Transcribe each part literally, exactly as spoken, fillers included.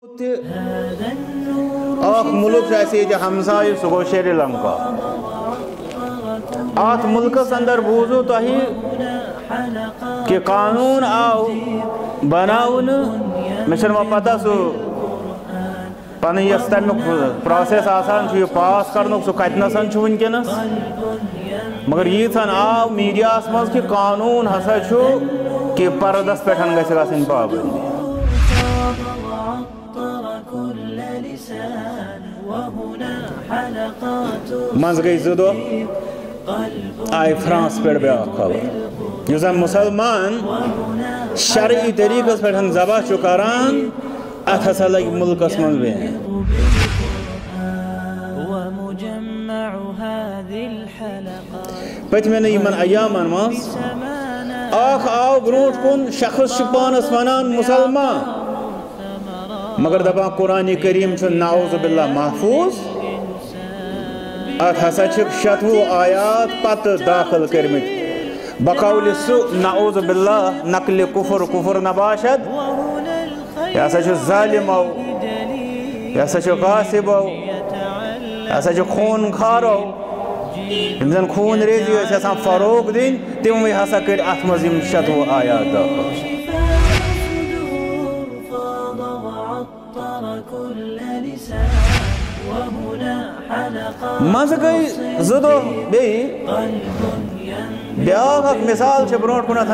आख मुल्क ऐसे हमसाय सह गो श्रीलंका आत मुल्कस अंदर बूजू तही कि कानून आव बनावन मे पता सह पन यस तमिक प्रोसेस आसान पास कर सह कतनसन वनकस मगर यीथन आव मीडिया मज कि कानून हसा कि पर्दस पे गई पाबंदी मज गई जो दो आय फ्रांस पे ब्या खबर युस मुसलमान शरई तरीक़स पे ज़बह करान अत हसा लग मुल्कस मज बेन पतमेन यमन अयामन मज आख आव ब्रोट कुन शख्स पानस वनान मुसलमान मगर दपा कुरान करीम नाउज़ बिल्लाह महफूज अत हसा शतवु आयात पत दाखिल करमित बकौल सह नाउज़ बिल्लाह नकल कुफर कुफर नबाशद यह हसा जालिमो यह हसा गासिबो यह हसा खून खारो यम जन खून रेजी फरोग दिन तम हसा कर अत मज शतवु आयात दाखिल मज गई जो दो बे ब्या मिसाल ब्रोट कुन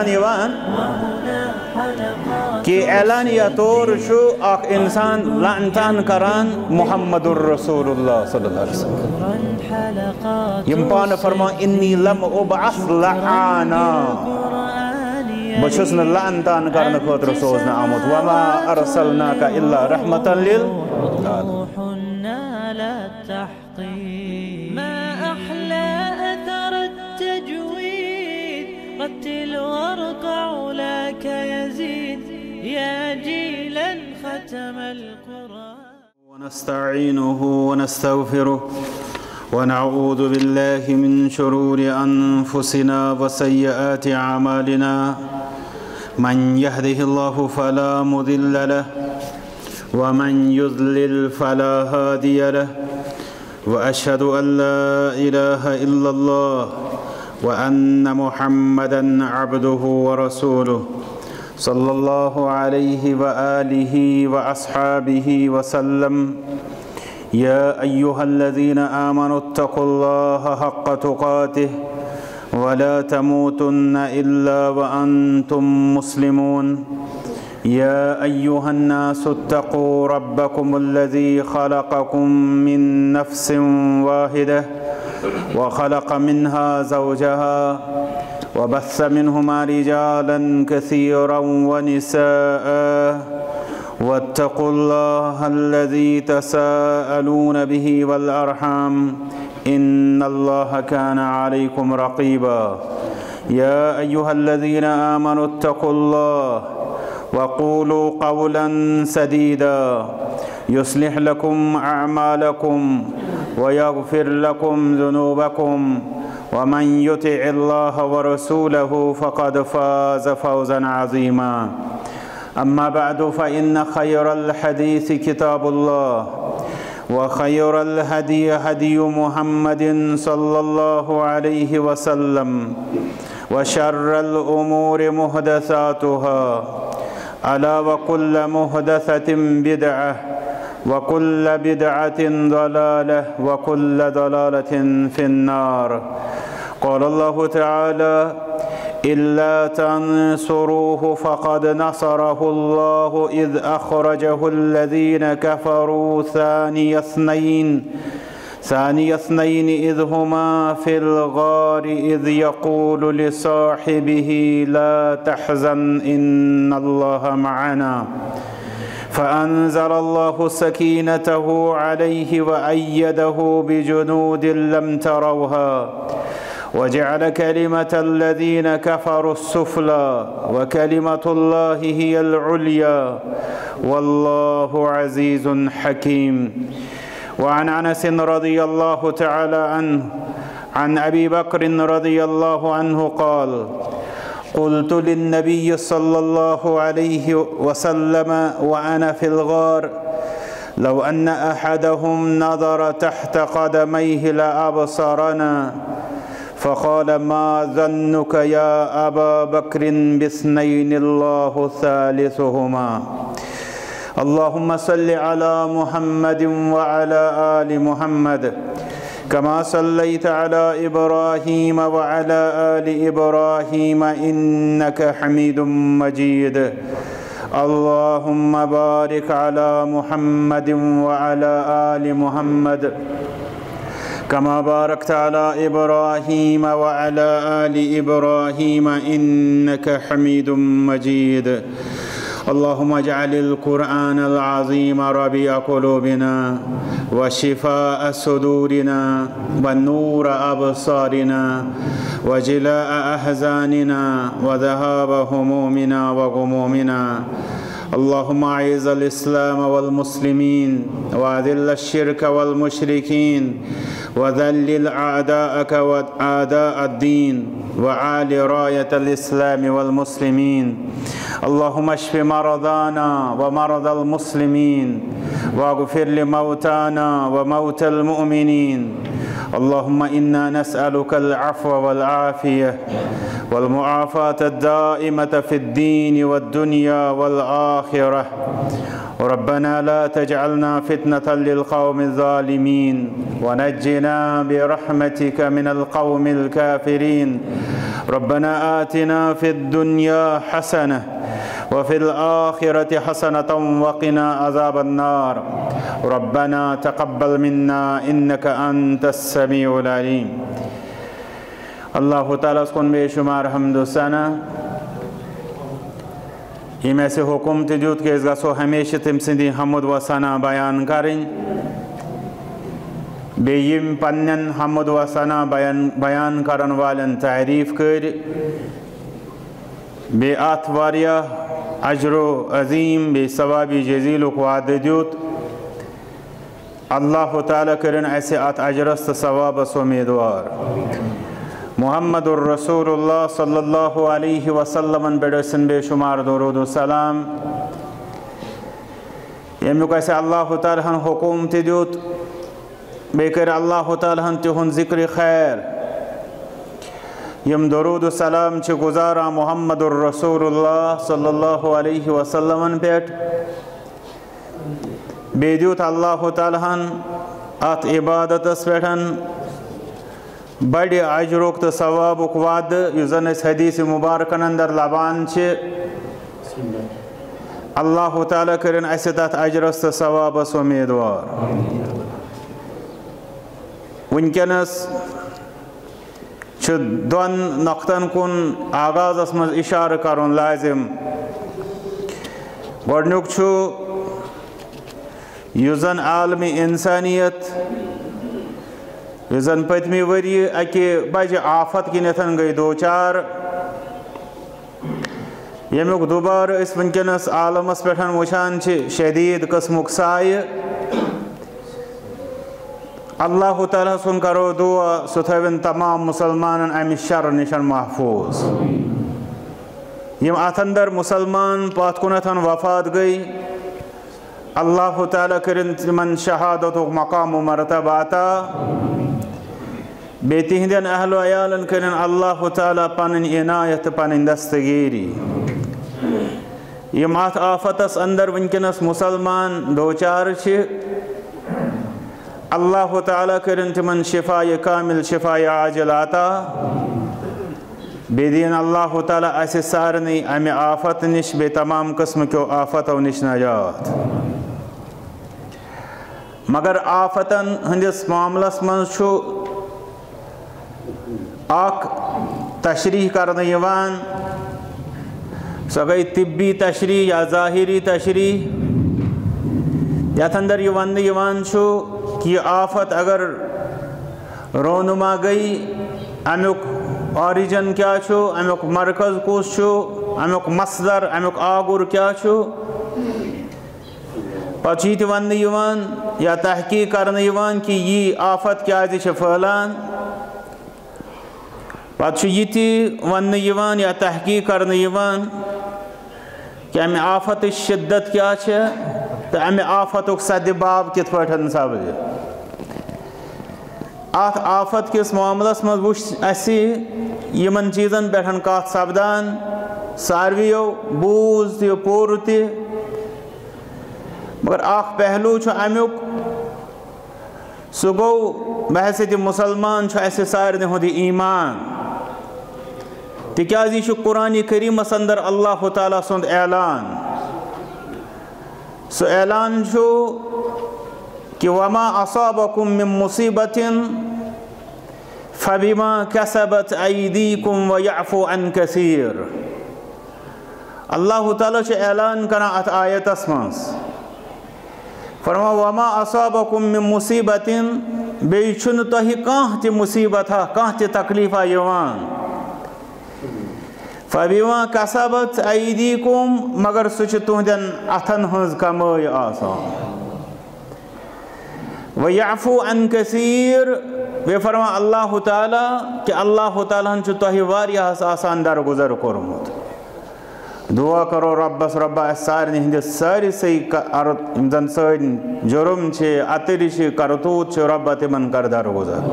कि एलानिया तौर इंसान लानतान करान मुहम्मदुर रसूलुल्लाह सल्लल्लाहु अलैहि वसल्लम यम पान फरमा इन्नी लम उबअस लआना बछुस न लानतान करने खतर सोज न आमुत वमा अरसलनाका इल्ला रहमतन लिल ما أحلى أثر التجويد رتل وارقع لك يزيد يا جيلا ختم القرآن ونستعينه ونستغفره ونعوذ بالله من شرور أنفسنا وسيئات أعمالنا من يهده الله فلا مضل له ومن يضلل فلا هادي له وأشهد أن لا إله إلا الله وأن محمدا عبده ورسوله صلى الله عليه وآله وأصحابه وسلم يا أيها الذين آمنوا اتقوا الله حق تقاته ولا تموتن إلا وأنتم مسلمون يا أيها الناس اتقوا ربكم الذي خلقكم من نفس واحدة وخلق منها زوجها وبث منهما رجالا كثيرا ونساء واتقوا الله الذي تساءلون به والأرحام إن الله كان عليكم رقيبا يا أيها الذين آمنوا اتقوا الله وقولوا قولا سديدا يصلح لكم أعمالكم ويغفر لكم ذنوبكم ومن يطع الله ورسوله فقد فاز فوزا عظيما أما بعد فإن خير الحديث كتاب الله وخير الهدي هدي محمد صلى الله عليه وسلم وشر الأمور محدثاتها ألا وكل محدثة بدعة وكل بدعة ضلالة وكل ضلالة في النار قال الله تعالى إلا تنصروه فقد نصره الله إذ أخرجه الذين كفروا ثاني اثنين ثاني اثنين إذ هما في الغار إذ يقول لصاحبه لا تحزن إن الله معنا فأنزل الله سكينته عليه وأيده بجنود لم تروها وجعل كلمة الذين كفروا السفلى وكلمة الله هي العليا والله عزيز حكيم. وعن أنس رضي الله تعالى عنه عن أبي بكر رضي الله عنه قال قلت للنبي صلى الله عليه وسلم وأنا في الغار لو أن أحدهم نظر تحت قدميه لأبصرنا فقال ما ظنك يا أبا بكر باثنين الله ثالثهما. اللهم صل على محمد وعلى آل محمد كما صليت على إبراهيم وعلى آل إبراهيم إنك حميد مجيد. اللهم بارك على محمد وعلى آل محمد كما باركت على إبراهيم وعلى آل إبراهيم إنك حميد مجيد. اللهم اجعل القرآن العظيم ربيع قلوبنا وشفاء صدورنا ونور أبصارنا وجلاء أحزاننا وذهاب همومنا وغمومنا. اللهم أعز الإسلام والمسلمين وأذل الشرك والمشركين وذلل أعداءك وأعداء الدين وعال راية الإسلام والمسلمين. اللهم اشف مرضانا ومرضى المسلمين واغفر لموتانا وموتى المؤمنين. اللهم إنا نسألك العفو والعافية والمعافاة الدائمة في الدين والدنيا والآخرة. ربنا لا تجعلنا فتنة للقوم الظالمين ونجنا برحمتك من القوم الكافرين. ربنا آتنا في الدنيا حسنة وفي الآخرة حسنة وقنا عذاب النار. ربنا تقبل منا إنك أنت السميع العليم. اللہ تعالیٰ کن بے شمار حمد و ثنا یہ میں سے حکم تجود کہ اس گسو ہمیشہ تم سندی حمد و ثنا بیان کریں بے یم پنن حمد و ثنا بیان بیان کرن والن تعریف کر بے آت واریہ اجر و عظیم بے ثوابی جزیل و وعدہ دیوت. اللہ تعالیٰ کرن ایسے آت اجرست ثواب امیدوار. محمد الرسول اللہ صلی اللہ علیہ وسلم بڑسن بے شمار درود و سلام یمیک ایسے اللہ تعالیٰ ہن حکم تیوت بے کر اللہ تعالیٰ ہن تہن ذکر خیر یم درود و سلام چھ گزارا محمد الرسول اللہ صلی اللہ علیہ وسلم پیٹ بے دیوت اللہ تعالیٰ ہن ات عبادت اس پیٹھن بڑی اجرک تو ثوابک وعد یزن اس حدیث مبارکن اندر لبان چھ اللہ تعالیٰ کرن ایسے تات اجرست ثواب اس امیدوار. ونکنس چھ دون نقطن کن آغاز اس مز اشارہ کرن لازم. گوڑنک چھو یزن عالم انسانیت یزن پتمی وری اکی بج آفت کی نتن گئی دو چار یمیک دوبار اس ونکنس عالم اس پیٹھن وچان چھ شدید قسمک سائے. اللہ تعالیٰ سن کرو دعا ستھوین تمام مسلمانن امی شر نشن محفوظ. یم اتندر مسلمان پات کنتن وفات گئی اللہ تعالیٰ کرن من شہادت و مقام و مرتباتا بے تہندین اہل و عیالن کرن اللہ تعالیٰ پانن عنایت پانن دستگیری. یم آت آفتس اندر ونکنس مسلمان دوچار چھ اللہ تعالیٰ کرن تمن شفاء کامل شفاء عاجل آتا بے دین اللہ تعالیٰ ایسے سارنی امی آفت نش بے تمام قسم کیو آفت و نش نجات. مگر آفتن ہندس معاملس من چھو اک تشریح کرنے یوان سو گئی طبی تشریح یا ظاہری تشریح یات اندر یہ ون یوان چھو کہ آفت اگر رونما گئی امیک اوریجن کیا چھو امیک مرکز کس چھو امیک مصدر امیک آگر کیا چھو پچیت ون یوان یا تحقیق کرنے یوان کہ یہ آفت کیا چھ پھلان پتہ یہ تی ون یوان یا تحقیق کرنے یوان کہ امی آفت شدت کیا چھ تو امہ آفتک سدباب کت پہ سپدِ ات آفت کس معاملس مز وچھ اسی یمن چیزن پہ کت سپدان سارویو بوز تہ پور تہ مگر اخ پہلو امیک سہ گو بحثیت مسلمان اسہ سارنی ہند ایمان تکیاز یہ قرآن کریمس اندر اللہ تعالیٰ سند اعلان سہ اعلان کہ وما اصابکم من مصیبت فبما کسبت ایدیکم ویعفو عن کثیر اللہ تعالیٰ اعلان کران ات آیتس مز فرما وما اصابکم من مصیبت بیٚیہِ چھُنہٕ تۄہہِ کانٛہہ تہِ مصیبتہ کانٛہہ تہِ تکلیفہ یِوان فبما کسبت ایدیکم مگر سُہ چھُ تُہنٛدٮ۪ن اتھن ہٕنٛز کمٲے آسان ویعفو عن کثیر بیٚیہِ فرما اللہ تعالیٰ کہ اللہ تعالیٰ ہن چھُ تۄہہِ واریاہس آسان درگُزر کوٚرمُت دعا کرو ربس ربا اس سارنی ہندس سارسی یم زن سن جرم اتر کرتوت ربا تمن کر درگزر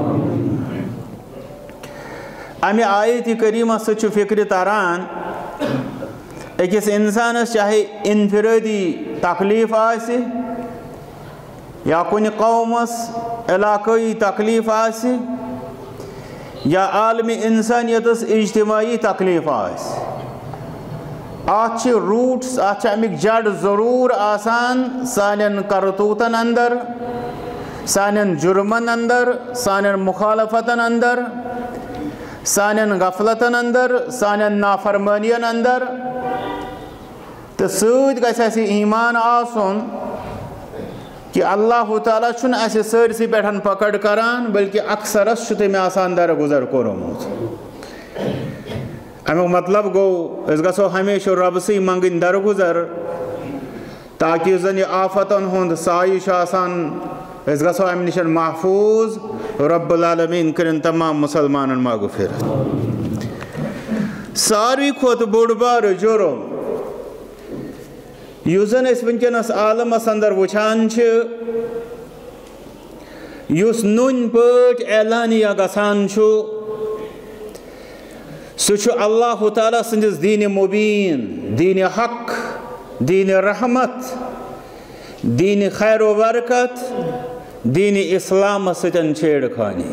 امہ آیت کریمہ ست فکر تران اکس انسانس چاہے انفرادی تکلیف آسی یا کن قومس علاقائی تکلیف آسی یا عالمی انسانیتس اجتماعی تکلیف آسی آت روٹس آت امیک جڑ ضرور آسان سانن کرتوتن اندر سانن جرمن اندر سانن مخالفتن اندر سانن غفلتن اندر سانن نافرمانین اندر تو سود گژھِ اَسہِ ایمان آسُن کہ اللہ تعالیٰ چھُنہٕ اَسہِ سٲرسٕے پٮ۪ٹھ پکڑ کران بلکہ اکثرس چھُ تٔمۍ آسان درگُزر کوٚرمُت امیک مطلب گو اس گژھو ہمیشہ رب سی منگن درگزر تاکہ زن یہ آفتن ہند سایہ چھُ آسان اس گژھو امہ نش محفوظ رب العالمین کرن تمام مسلمانن مغفرت ساروی کھوت بوڑ بار جرم یُس زن اس ونکس عالمس اندر وچھان چھ یُس نُن پٲٹھۍ اعلانیہ گژھان چھُ سُہ چھُ اللہ تعالیٰ سندس دین مبین دین حق دین رحمت دین خیر و برکت دین اسلام ستن چھیڑ خانی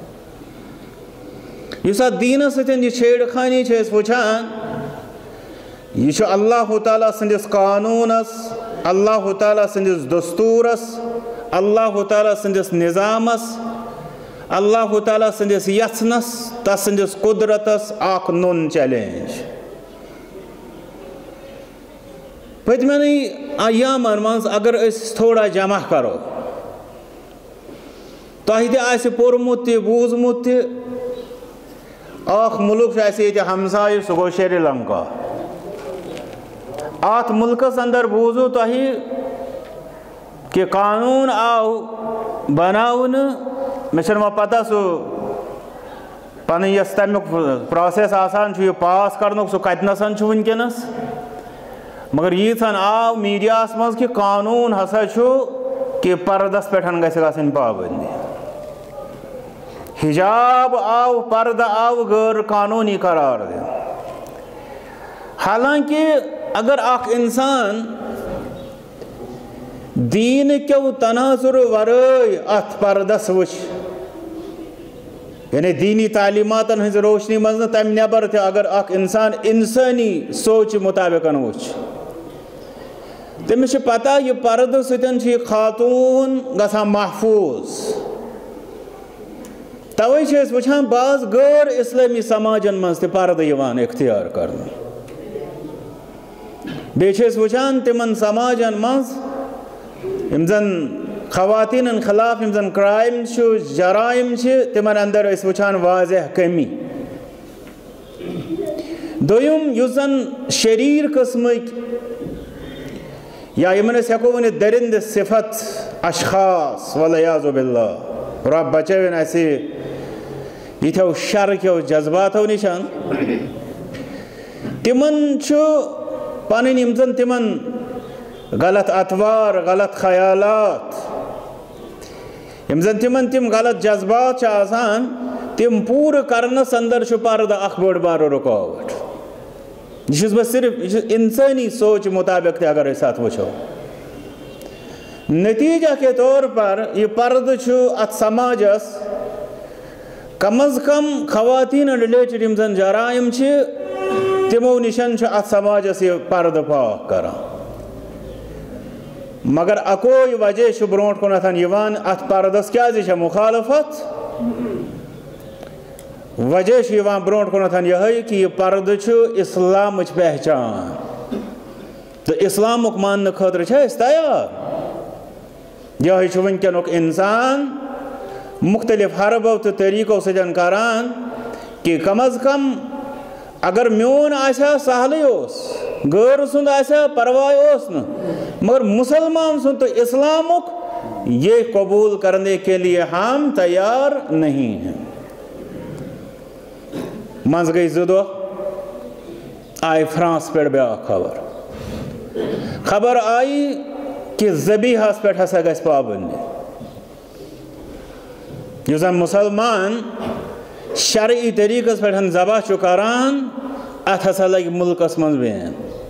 یُس اتھ دین ستن یہ چھیڑ خانی چھِ أسۍ وٕچھان یہ چھُ اللہ تعالیٰ سندس قانونس اللہ تعالیٰ سندس دستورس اللہ تعالیٰ سندس نظامس اللہ تعالیٰ سندس یژنس تس سندس قدرتس اخ نون چیلنج پتمنی ایامن مز اگر اس تھوڑا جمع کرو تۄہہِ تہِ آسہِ پوٚرمُت تہِ بوٗزمُت تہِ اکھ مُلک چھُ اَسہِ ییٚتہِ ہمسایہِ سُہ گوٚو شری لنکا اتھ ملکس اندر بوٗزوٗ تۄہہِ کہ قانوٗن آو بناونہٕ مےٚ چھَنہٕ وۄنۍ پتہ سُہ پنٕنۍ یۄس تمیُک پرٛاسٮ۪س آسان چھُ یہِ پاس کرنُک سُہ کتنَسن چھُ وٕنکٮ۪نس مگر ییٖژہن آو میٖڈیاہس منٛز کہ قانوٗن ہسا چھُ کہ پردس پٮ۪ٹھ گژھِ گژھٕنۍ پابنٛدی حجاب آو پردٕ آو غٲر قانوٗنی قرار دِنہٕ حالانکہ اگر اکھ انسان دین کیو تناظر ورٲے اتھ پردس وٕچھ یعنی دینی تعلیماتن ہٕنٛزِ روشنی منٛز نہٕ تمہِ نٮ۪بر تہِ اگر اکھ انسان انسٲنی سونچہِ مطابقن وٕچھ تٔمِس چھِ پتہ یہِ پردٕ سۭتۍ چھِ یہِ خاتوٗن گژھان محفوٗظ توے چھِ أسۍ وٕچھان بعض غٲر اسلٲمی سماجن منٛز تہِ پردٕ یِوان اختیار کرنہٕ بیٚیہِ چھِ أسۍ وٕچھان تِمن سماجن منٛز یم زن خواتینن خلاف یم زن کرائم چھُ جرائم چھِ تِمن اندر أسۍ وٕچھان واضح کمی دوٚیُم یُس زن شریٖر قٕسمٕکۍ یا یمن أسۍ ہٮ۪کو ؤنِتھ دٔرِندٕ صفت اشخاص والعیاذ باللہ رب بچٲوِن اَسہِ یِتھیو شرکیو جذباتو نِش تِمن چھُ پنٕنۍ یم زن تِمن غلط اطوار غلط خیالات یم زن تمن تم غلط جذبات آسان تم پور کرنس اندر پردہ اخ بڑ بار رکاوٹ یہ بس صرف انسانی سوچ مطابق تہ اگر ات وچھو نتیجہ کے طور پر یہ پردہ ات سماجس کم از کم خواتین ریلیٹڈ یم زن جرائم تمو نشن ات سماجس یہ پردہ پاک کران مگر اکوئی وجہ برونٹ کنتھن یوان ات پردس کیا مخالفت وجہ یوان برونٹ کنتھن یہ کہ یہ پردہ اسلام پہچان تو اسلام ماننے خاطر اس تیار یہ ونکینک انسان مختلف حربو تو طریقوں سجن کران کہ کم از کم اگر میون آسا سہلے اس غیر سند آسا پرواہ اس نا مگر مسلمان سن تو اسلامک یہ قبول کرنے کے لیے ہم تیار نہیں ہیں مز گئی زدو آئی فرانس پر بیا خبر خبر آئی کہ ذبیحس پہ ہسا گژھِ پابندی یُس زن مسلمان شرعی طریقس پہ ذبح چھُ کران ات ہسا لگہِ ملکس منٛز بین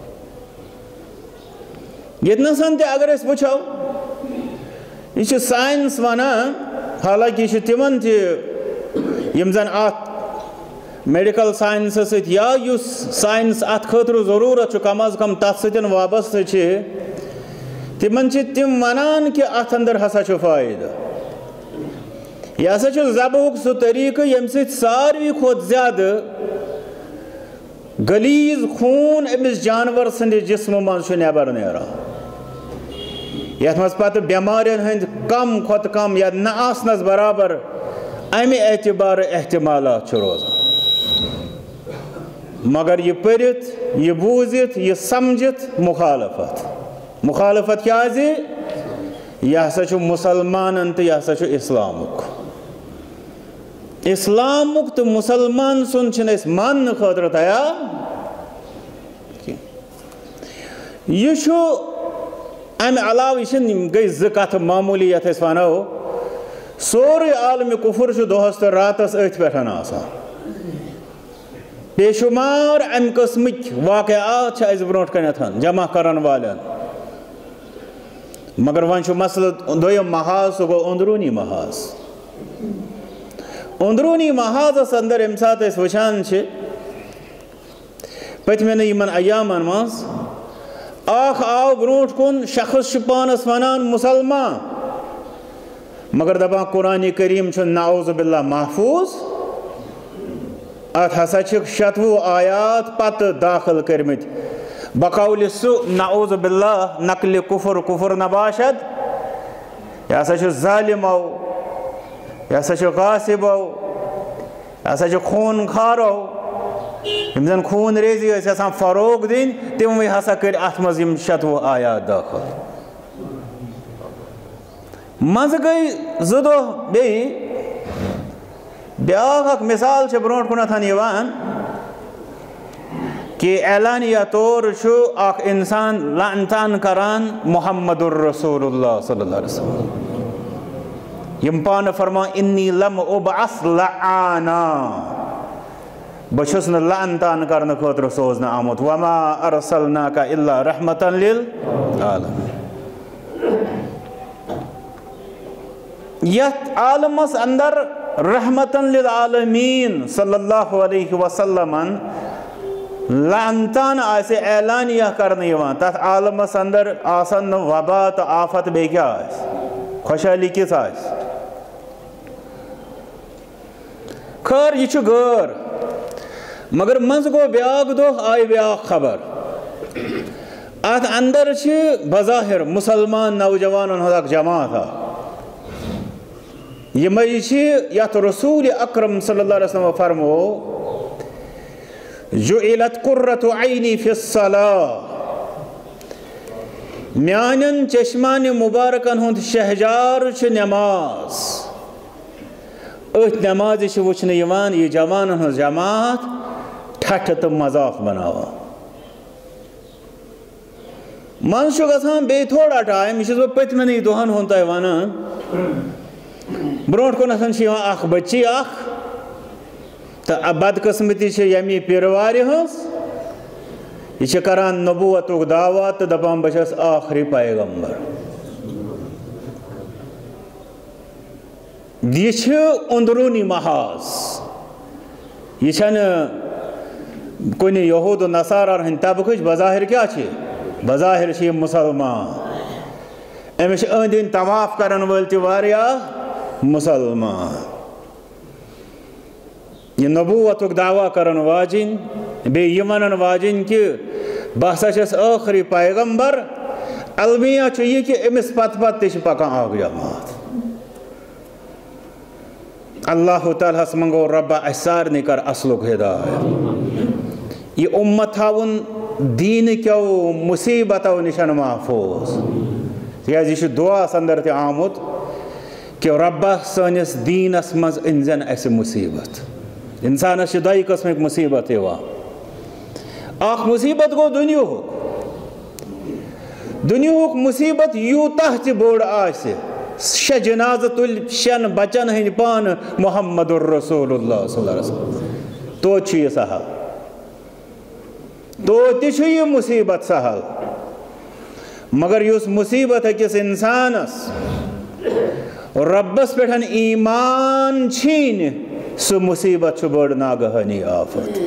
یتنسن تہ اگر اس وچھو یہ سائنس ونان حالانکہ یہ تمن تہ یم زن ات میڈیکل سائنس ست یا یس سائنس ات خاطر ضرورت کم از کم تت ستن وابستہ تمن تم ونان کہ ات اندر ہسا فائدہ یہ ہسا ذبحک سہ طریقہ یم ست ساروی کھت زیادہ غلیظ خون امس جانور سند جسم مز نبر نیران یت مز پتہ بیمارین ہند کم کھت کم یا نہ آسنس برابر امہ اعتبار احتمالات روزان مگر یہ پرت یہ بوزت یہ سمجھت مخالفت مخالفت کیا زی یہ ہسا مسلمانن تو یہ ہسا اسلامک اسلامک تو مسلمان سن چھن اس مان خاطر تیار یہ ام علاوہ یہ گئی زٕ کتھ معمولی یت اس ونو سورے عالم کفر دہس تو راتس ات پہ آسان بے شمار ام قسمک واقعات اس برونٹ کنتھن جمع کرن والن مگر ون مسئلہ دویم محاذ سہ گو اندرونی محاذ اندرونی محاذس اندر ام سات اس وچھان پتمین یمن ایامن مز اخ آو برونٹ کن شخص پانس ونان مسلمان مگر دپان قرآن کریم نعوذ باللہ محفوظ ات ہسا شتوہ آیات پتہ داخل کرمت بقول سو نعوذ باللہ نقل کفر کفر نباشد یہ ہسا ظالمو یہ ہسا غاصبو یہ ہسا خون خارو یم زن خون ریزی ٲسۍ یژھان فروغ دِنۍ تِموٕے ہسا کٔرۍ اتھ منٛز یِم شتوُہ آیات داخل منٛزٕ گٔے زٕ دۄہ بیٚیہِ بیٛاکھ اکھ مثال چھِ برونٛٹھ کُنتھ یِوان کہ اعلانیہ طور چھُ اکھ انسان لعنتان کران محمد الرسول اللہ صلی اللہ علیہ وسلم یم پانہٕ فرمان انی لم ابعث لعانا بہٕ چھُس نہٕ لعنتان کرنہٕ خٲطرٕ سوزنہٕ آمُت وما ارسلناک الا رحمتا للعالمین یتھ عالمس اندر رحمتا للعالمین صلی اللہ علیہ وسلمن لعنتان آسے اعلانیہ کرنے یوان تتھ عالمس اندر آسن وبا تو آفت بے کیا آس خوشحالی کس آس خیر یہ چھو غیر مگر منز کو بیاغ دو آئی بیاغ خبر ات اندر چھ بظاہر مسلمان نوجوانن ہدک جماعت تھا یہ مئی چھ یت رسول اکرم صلی اللہ علیہ وسلم فرمو جعلت قرۃ عینی فی الصلاۃ میانن چشمان مبارکن ہند شہجار چھ نماز ات نماز چھ وچھنہ یوان یہ جوانن ہند جماعت ٹھٹھ تو مذاق بناوا من چھُ گژھان بیٚیہِ تھوڑا ٹایم یہِ چھُس بہٕ پٔتمٮ۪نٕے دۄہن ہُنٛد تۄہہِ وَنان برونٛٹھ کُنتھ چھِ یِوان اکھ بٔچی اکھ تہٕ بدقٕسمتی چھِ ییٚمہِ پیٖرٕوارِ ہٕنٛز یہِ چھِ کران نبوتُک دعوا تہٕ دپان بہٕ چھَس آخری پیغمبر یہِ چھِ اندروٗنی محاذ یہِ چھَنہٕ کُنہِ یہوٗد و نصارا ہٕنٛدۍ طبقٕچ بظاہر کیٛاہ چھِ بظاہر چھِ یہِ مُسلمان أمِس چھِ أنٛدۍ أنٛدۍ طواف کرن وٲلۍ تہِ واریاہ مُسلمان یہِ نبوتُک دعوا کرن واجِنۍ بیٚیہِ یہِ وَنن واجِنۍ کہِ بہٕ ہسا چھَس ٲخری پیغمبر المیہ چھُ یہِ کہِ أمِس پتہٕ پتہٕ تہِ چھِ پکان اکھ جماعت اللہ تعالیٰ ہس منگو رۄبا اَسہِ سارنٕے کر اصلُک ہدایت یہِ اُمت تھاوُن دیٖنہٕ کیو مُصیٖبتو نِش محفوٗظ تِکیٛازِ یہِ چھُ دُعاس انٛدر تہِ آمُت کہ رۄبا سٲنِس دیٖنس منٛز أنۍ زٮ۪ن اَسہِ مُصیٖبت اِنسانس چھِ دۄیہِ قٕسمٕکۍ مُصیٖبت یِوان اکھ مُصیٖبت گوٚو دُنیُہُک دُنیُہُک مُصیٖبت یوٗتاہ تہِ بوٚڑ آسہِ شےٚ جنازٕ تُلہِ شٮ۪ن بچن ہٕنٛدۍ پانہٕ محمد الرسول اللہ صلی اللہ علیہ وسلم توتہِ چھُ یہِ سہل توتہِ چھُ یہِ مُصیٖبت سہل مگر یُس مُصیٖبت أکِس اِنسانس رۄبس پٮ۪ٹھ ایٖمان چھیٖنہِ سُہ مُصیٖبت چھُ بٔڑ ناگہٲنی آفت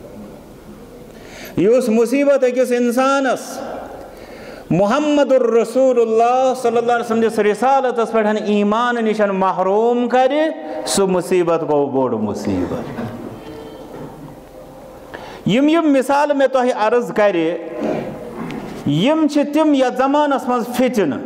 یُس مُصیٖبت أکِس اِنسانس محمد الرسول اللہ صلی اللہ علیہ وسلم سٕنٛدِس رِسالتس پٮ۪ٹھ ایٖمان نِش محروٗم کرِ سُہ مُصیٖبت گوٚو بوٚڑ مُصیٖبت یِم یِم مِثالہٕ مےٚ تۄہہِ عرض کرِ یِم چھِ تِم یتھ زمانس منٛز فِتنہٕ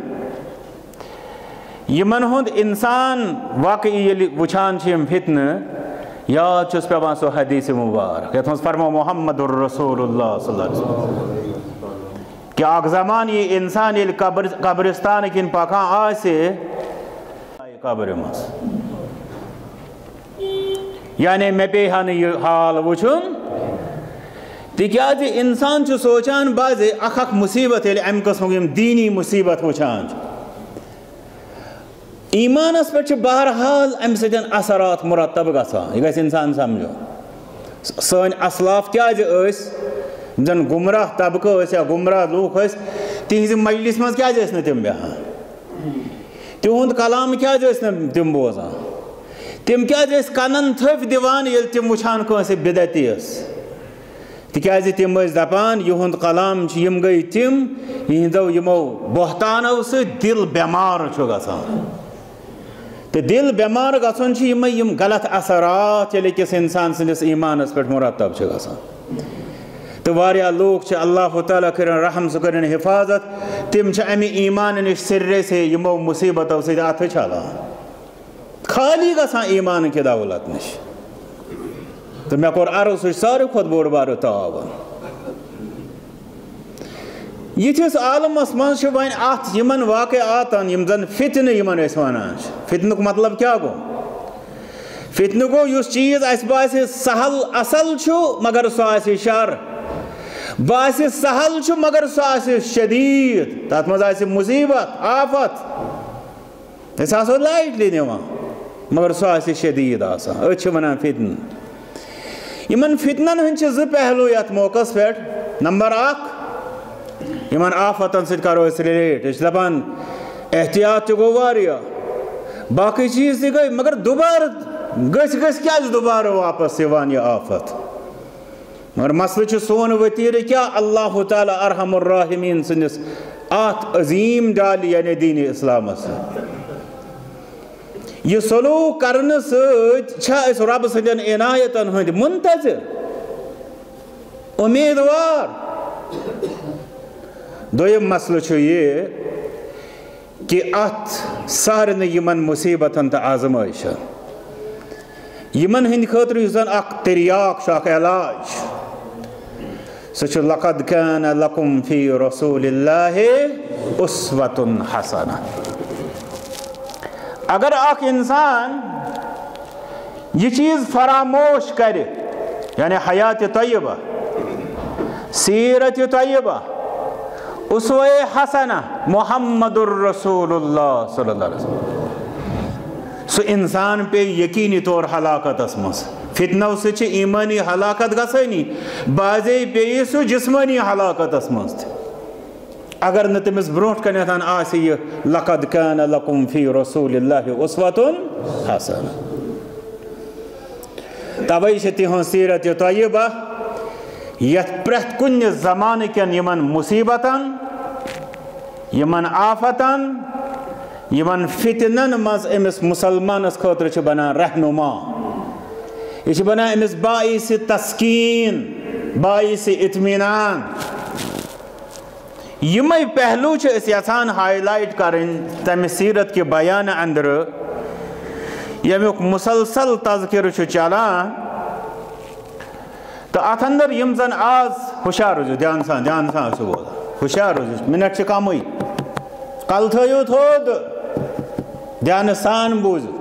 یِمن ہُنٛد اِنسان واقعی ییٚلہِ وٕچھان چھِ یِم فِتنہٕ یاد چھُس پٮ۪وان سُہ حدیٖث مُبارک یتھ منٛز فرمو محمد الرسول اللہ صلی اللہ علیہ وسلم کہ اکھ زمانہٕ یی اِنسان ییٚلہِ قبر قبرستانہٕ کِنۍ پکان آسہِ قبرِ منٛز یعنی مےٚ پیٚیہِ ہا نہٕ یہِ حال وٕچھُن تِکیٛازِ اِنسان چھُ سونٛچان بازے اکھ اکھ مُصیٖبت ییٚلہِ اَمہِ قٕسمُک یِم دیٖنی مُصیٖبت وٕچھان چھِ ایٖمانس پٮ۪ٹھ چھِ بہرحال اَمہِ سۭتۍ اثرات مُرتب گژھان یہِ گژھِ اِنسان سمجھُن سٲنۍ اسلاف کیٛازِ ٲسۍ یِم زن گُمراہ طبقہٕ ٲسۍ یا گُمراہ لوٗکھ ٲسۍ تِہنٛزِ مجلِس منٛز کیٛازِ ٲسۍ نہٕ تِم بیٚہوان تِہُنٛد کلام کیٛازِ ٲسۍ نہٕ تِم بوزان تِم کیٛازِ ٲسۍ کنن تھٔپۍ دِوان ییٚلہِ تِم وٕچھان کٲنٛسہِ بِدعتی ٲس تِکیٛازِ تِم ٲسۍ دپان یِہُنٛد کلام چھِ یِم گٔے تِم یِہنٛدو یِمو بۄہتانو سۭتۍ دِل بٮ۪مار چھُ گژھان تہٕ دِل بٮ۪مار گژھُن چھِ یِمے یِم غلط اثرات ییٚلہِ أکِس اِنسان سٕنٛدِس ایٖمانس پٮ۪ٹھ مُرتب چھِ گژھان تہٕ واریاہ لوٗکھ چھِ اللہ تعالیٰ کٔرِنۍ رحم سُہ کٔرِنۍ حِفاظت تِم چھِ اَمہِ ایٖمانہٕ نِش سِرے سے یِمو مُصیٖبتو سۭتۍ اَتھٕ چھلان خالی گژھان ایٖمان کہِ دولت نِش تہٕ مےٚ کوٚر عرض سُہ چھُ ساروی کھۄتہٕ بوٚڑ بارٕ تعاوُن یِتھِس عالمس منٛز چھِ وۄنۍ اَتھ یِمن واقعاتن یِم زن فِتنہٕ یِمن أسۍ وَنان چھِ فِتنُک مطلب کیٛاہ گوٚو فِتنہٕ گوٚو یُس چیٖز اَسہِ باسہِ سہل اصل چھُ مگر سُہ آسہِ شر باسہِ سہل چھُ مگر سُہ آسہِ شدیٖد تتھ منٛز آسہِ مُصیٖبت آفت أسۍ آسو لایٹلی نِوان مگر سُہ آسہِ شدیٖد آسان أسۍ چھِ ونان فِتنہٕ یِمن فِتنن ہٕنٛدۍ چھِ زٕ پہلوٗ یتھ موقعس پٮ۪ٹھ نمبر اکھ یِمن آفتن سۭتۍ کرو أسۍ رِلیٹ أسۍ چھِ دپان احتِیاط تہِ گوٚو واریاہ باقٕے چیٖز تہِ گٔے مگر دُبارٕ گٔژھۍ گٔژھۍ کیٛازِ دُبارٕ واپس یِوان یہِ آفت مگر مسلہٕ چھُ سون ؤتیٖرٕ کیٛاہ اللہ تعالیٰ ارحم الراحمیٖن سٕنٛدِس اتھ عظیٖم ڈالہِ یعنی دیٖنِ اسلامس سۭتۍ یہِ سلوٗک کرنہٕ سۭتۍ چھا أسۍ رۄبہٕ سٕنٛدٮ۪ن عنایتن ہٕنٛدۍ منتظر اُمیٖدوار دوٚیِم مسلہٕ چھُ یہِ کہِ اتھ سارنٕے یِمن مُصیٖبتن تہٕ آزمٲیشن یِمن ہٕنٛدِ خٲطرٕ یُس زن اکھ تِریاک چھُ اکھ علاج سُہ چھُ لقد کان لکم فی رسول اللہ اسوۃ حسنہ اگر اکھ انسان یہ چیز فراموش کرِ یعنی حیاتِ طیبہ سیرتِ طیبہ اسوہ حسنہ محمد الرسول اللہ صلی اللہ علیہ وسلم سو انسان پہ یقینی طور ہلاکت اسمس فتنو سے ایمانی ہلاکت گسانی بازے پہ سو جسمانی ہلاکت اسمس اگر نہ تمس بروٹ کنتان آسی یہ لقد کان لکم فی رسول اللہ اسوۃ حسنہ توے چھ تہن سیرت طیبہ یت پرت کن زمانہ کن یمن مصیبتن یمن آفتن یمن فتنن مز امس مسلمانس خاطر چھ بنان رہنما یہ بنان امس باعث تسکین باعث اطمینان یمے پہلو چھ یژھان ہائی لائٹ کرن تمہ سیرت کے بیان اندر یمیک مسلسل تذکر چھ چلان تو ات اندر یم زن آز ہوشیار روزو دھیان سان دھیان سان سے بولا ہوشیار روزو منٹ چھ کم ہوئی کل تھیو تھود دھیان سان بوزو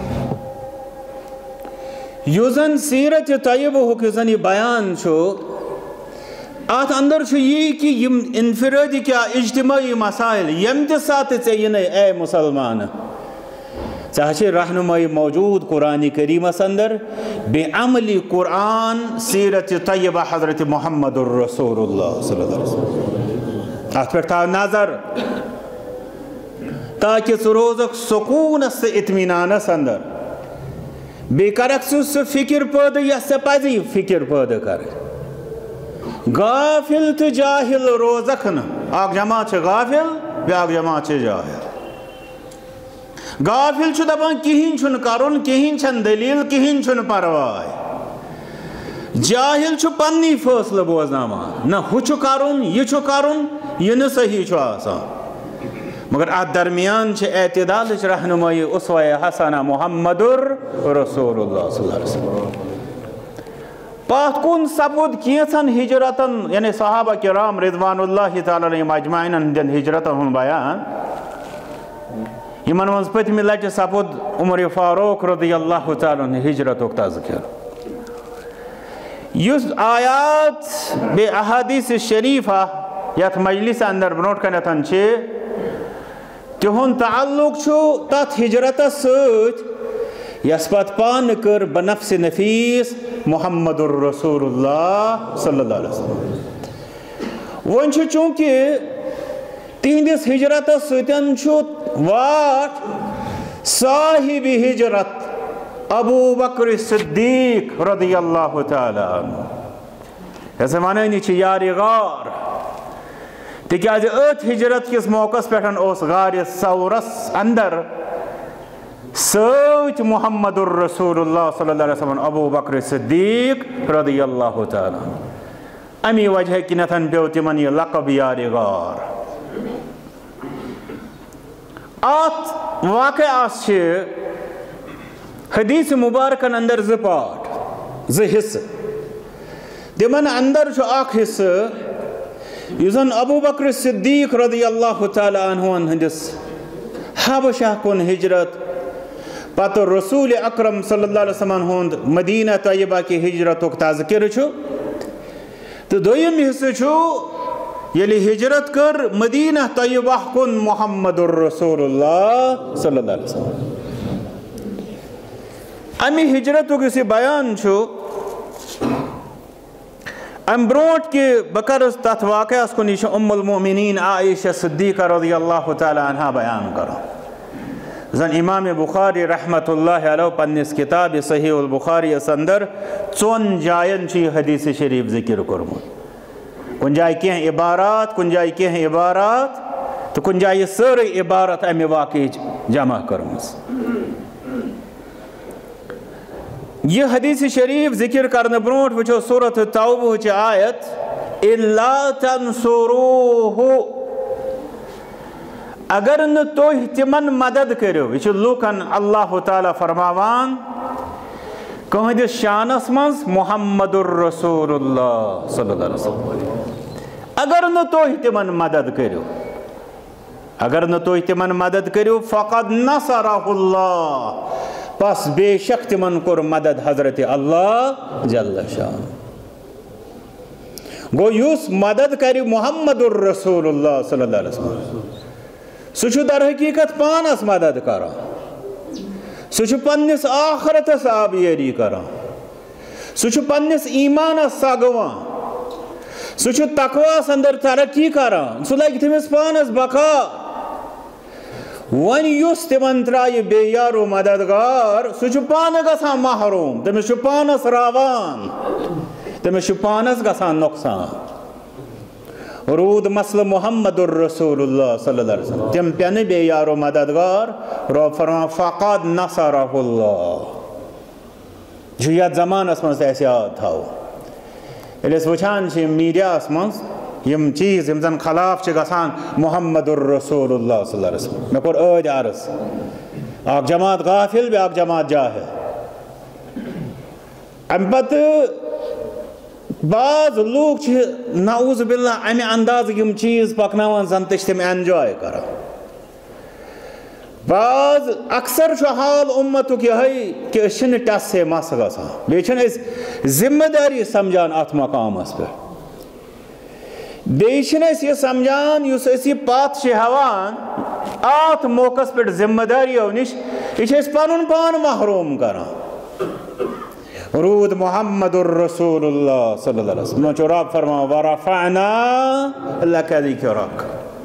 یوزن سیرت طیبہ ہو زن یہ بیان چھو ات اندر چھو یہ کہ یم انفرادی کیا اجتماعی مسائل یم تے ساتھ چیئنے اے مسلمان چاہے رہنمائی موجود قرآن کریم اندر بے عملی قرآن سیرت طیبہ حضرت محمد الرسول اللہ صلی اللہ علیہ وسلم ات پر تھا نظر تاکہ سروزک سکون سے اطمینان اندر بے کرک سے فکر پید یا سے پزی فکر پید کر غافل تو جاہل روزک نا آگ جماعت غافل بیاگ جماعت جاہل غافل چھو دپان کہین چھن کرن کہین چھن دلیل کہین چھن پرواہ جاہل چھو پنی فیصلہ بوزنامان نہ ہو چھو کرن یہ چھو کرن یہ نہ صحیح چھو آسان مگر ات درمیان چھ اعتدال چھ رہنمائی اسوہ حسنہ محمد رسول اللہ صلی اللہ علیہ وسلم پات کن سپود کیسن ہجرتن یعنی صحابہ کرام رضوان اللہ تعالی علیہم اجمعین ہندین ہجرتن ہن بیان یمن منز پتمی لٹہ سپود عمر فاروق رضی اللہ تعالی عنہ ہجرتک تذکر یس آیات بے احادیث شریفہ یت مجلس اندر برونٹ کنتن چھ تہن تعلق چھو تت ہجرت ست یس پت پان کر بنفس نفیس محمد الرسول اللہ صلی اللہ علیہ وسلم ون چھ چونکہ تہندس ہجرت ستن چھو واٹ صاحب ہجرت ابو بکر صدیق رضی اللہ تعالی عنہ ایسے معنی چھ یاری غار تکیازِ ات ہجرت کس موقع پیٹھن اس غار ثورس اندر سوچ محمد الرسول اللہ صلی اللہ علیہ وسلم ابو بکر صدیق رضی اللہ تعالی امی وجہ کنتھن پیو تمن یہ لقب یاری غار آت واقعات چھ حدیث مبارکن اندر ز پاٹ ز حصہ تمن اندر چھ اخ حصہ یزن ابو بکر صدیق رضی اللہ تعالی عنہ ہندس حبشہ کن ہجرت پتہ رسول اکرم صلی اللہ علیہ وسلم ہند مدینہ طیبہ کی ہجرت تذکر چھو تو دویم حصہ چھو یلی ہجرت کر مدینہ طیبہ کن محمد الرسول اللہ صلی اللہ علیہ وسلم امی ہجرت کسی بیان چھو ام بروٹ کے بکرس تت واقعہ اس کو نیشہ ام المؤمنین عائشہ صدیقہ رضی اللہ تعالی عنہ بیان کرو زن امام بخاری رحمت اللہ علیہ پنس کتاب صحیح البخاری اس اندر چون جائن چی حدیث شریف ذکر کرمو کن جائے کیا ہیں عبارات کن جائے کیا ہیں عبارات تو کن جائے سر عبارت امی واقعی جمع کرمس یہ حدیث شریف ذکر کرنے برونٹ وچھو سورۃ توبہ چھ آیت الا تنصروہ اگر نہ تو تمن مدد کرو یہ لوکن اللہ تعالی فرماوان کہاں شانس منز محمد الرسول اللہ صلی اللہ علیہ وسلم اگر نہ تو تمن مدد کرو اگر نہ تو تمن مدد کرو فقد نصرہ اللہ پس بے شک تمن کر مدد حضرت اللہ جل شان گو یس مدد کری محمد الرسول اللہ صلی اللہ علیہ وسلم سہ در حقیقت پانس مدد کران سہ پنس آخرتس آبیاری کران سہ پنس ایمانس سگوان سہ تقوا اندر ترقی کران سہ لگہ تمس پانس بقا ون یس تمن ترائے بے یارو مددگار سہ پانہ گژھان محروم تمس پانس راوان تمس پانس گژھان نقصان رود مسل محمد الرسول اللہ صلی اللہ علیہ وسلم تم پین بے یارو مددگار رب فرمان فقد نصرہ اللہ جو یت زمانس مز اس یاد تھو یل اس وچھان میڈیاس مز یم چیز یم زن خلاف گژھان محمد الرسول اللہ صلی اللہ علیہ وسلم مے کور عید عرض اک جماعت غافل بیاکھ جماعت جاہل ام پتہ بعض لوگ نعوذ باللہ امہ انداز یم چیز پکناوان زن تہ تم انجوائے کران بعض اکثر حال امتک یہ کہ اس ٹس سے مس گژھان بیٚیہِ ذمہ داری سمجھان ات مقامس پہ بیٚیہِ یہ سمجھان اس یہ پتھ ہیوان ات موقع پہ ذمہ داریو نش یہ پن پان محروم کران رود محمد الرسول اللہ صلی اللہ علیہ وسلم چو رب فرمان ورفعنا لک ذکرک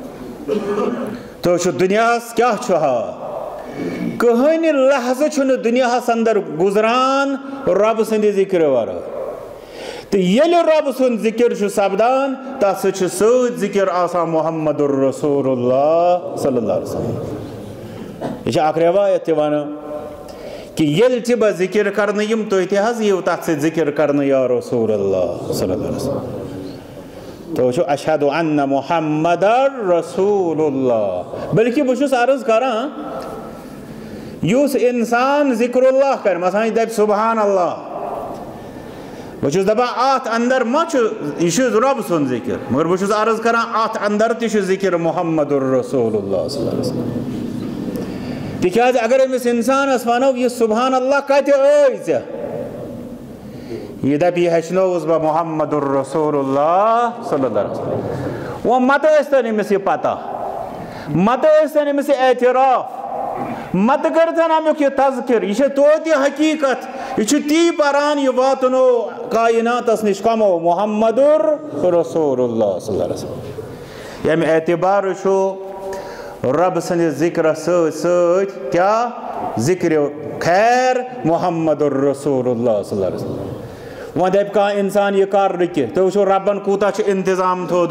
تو چھ دنیاس کیا چھا کہانی لحظہ چھن دنیاس اندر گزران رب سندی ذکر ورا تو یل رب سند ذکر چھ سپدان تس چھ سید ذکر آسان محمد الرسول اللہ صلی اللہ علیہ وسلم یہ اک روایت تہ ونان کہ یل تہ بہ ذکر کرنے یم تھی تہ حظ یو تت سی ذکر کرنے یا رسول اللہ صلی اللہ علیہ وسلم تو چھ اشہد ان محمد رسول اللہ بلکہ بہ عرض کران یس انسان ذکر اللہ کر مثلا دپ سبحان اللہ بہ دپان ات اندر ما یہ رب سن ذکر مگر بہ عرض کران ات اندر تہ ذکر محمد الرسول اللہ صلی اللہ علیہ وسلم تکیاز اگر امس انسانس ونو یہ سبحان اللہ کتہ آئی ژے یہ دپ یہ ہچنوس بہ محمد الرسول اللہ صلی اللہ علیہ وسلم وہ مت ٲسۍتن امس یہ پتہ مت ٲسۍتن امس یہ اعتراف مت کرتن امیک یہ تذکر یہ توتہ حقیقت یہ تی پران یہ واتنو کائناتس نش کمو محمد رسول اللہ صلی اللہ علیہ وسلم یم اعتبار رب سند ذکر ست ست کیا ذکر خیر محمد الرسول اللہ صلی اللہ علیہ وسلم وہ دپ کان انسان یہ کر رکہ تو وچھو ربن کوتا چھ انتظام تھود